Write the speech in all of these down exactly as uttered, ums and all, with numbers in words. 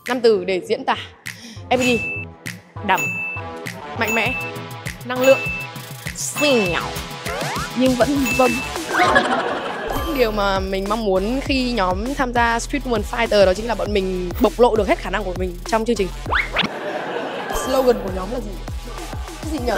năm từ để diễn tả ép pê tê: đậm, mạnh mẽ, năng lượng, xèo, nhưng vẫn vâng. Những điều mà mình mong muốn khi nhóm tham gia Street Woman Fighter đó chính là bọn mình bộc lộ được hết khả năng của mình trong chương trình. Slogan của nhóm là gì? Cái gì nhỉ?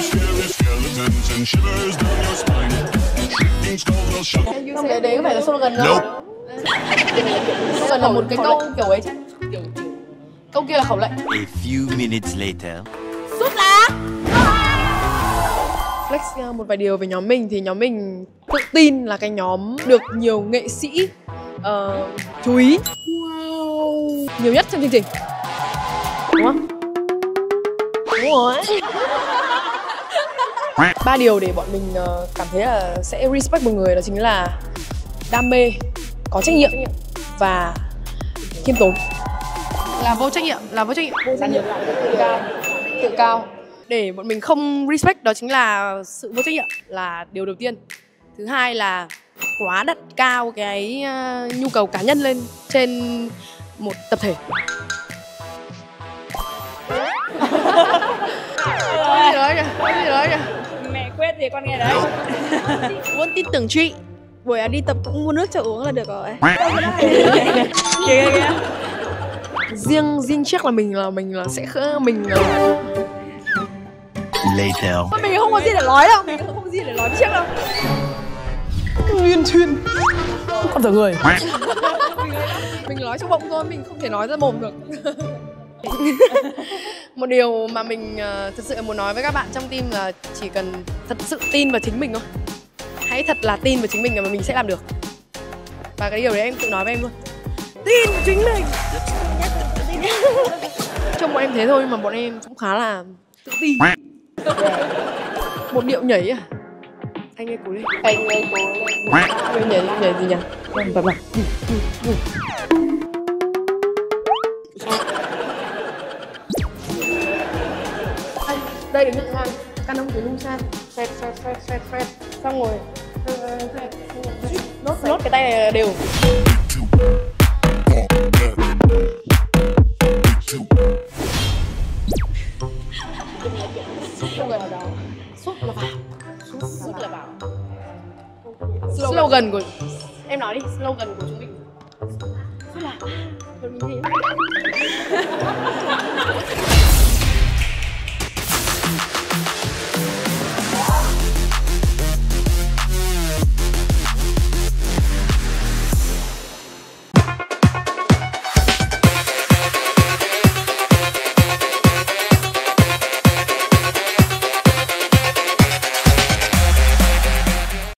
Không, đấy, đấy có phải là slogan đâu. Slogan là một cái câu kiểu ấy chứ. Câu kia là khẩu lệnh. A few minutes later. Sút lá. Flex một vài điều về nhóm mình thì nhóm mình tự tin là cái nhóm được nhiều nghệ sĩ uh, chú ý wow. nhiều nhất trong chương trình. Đúng không? Đúng rồi. Ba điều để bọn mình uh, cảm thấy là sẽ respect một người đó chính là đam mê, có trách nhiệm và khiêm tốn. Là vô trách nhiệm, là vô trách nhiệm, vô trách nhiệm, tự cao, tự cao. Để bọn mình không respect đó chính là sự vô trách nhiệm là điều đầu tiên. Thứ hai là quá đặt cao cái uh, nhu cầu cá nhân lên trên một tập thể. Có gì đó kìa, có gì đó kìa. Mẹ quyết thì con nghe đấy. Muốn tin tưởng chị. Buổi đi tập cũng mua nước cho uống là được rồi. Kìa kìa. Riêng riêng trước là mình là mình là sẽ khỡ mình là... Later. Mình không có gì để nói đâu, mình không có gì để nói trước đâu. Nguyên thuyên. Con dở người. Mình nói trong bụng thôi, mình không thể nói ra mồm được. Một điều mà mình uh, thực sự muốn nói với các bạn trong team là chỉ cần thật sự tin vào chính mình thôi. Hãy thật là tin vào chính mình và mình sẽ làm được. Và cái điều đấy em tự nói với em luôn. Tin vào chính mình. Trông bọn em thế thôi mà bọn em cũng khá là tự tin. Một điệu nhảy à? Anh ơi cố lên. Anh ơi cố lên. Anh nhảy nhảy gì nhỉ? Vâng vâng. Đây đứng nhận hàng, căn ông từ lung sang, phẹt phẹt phẹt phẹt phẹt, xong rồi nốt nốt cái tay này đều. Sút là vào, sút là vào. Slogan của em nói đi, slogan của chúng mình. Sút là vào.